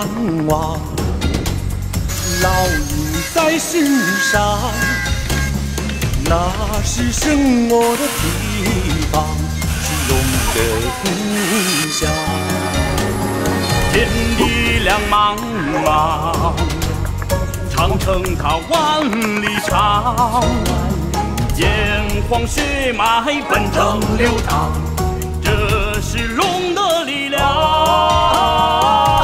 难忘，烙印在心上。那是生我的地方，是龙的故乡。 天地两茫茫，长城它万里长。炎黄血脉奔腾流淌，这是龙的力量。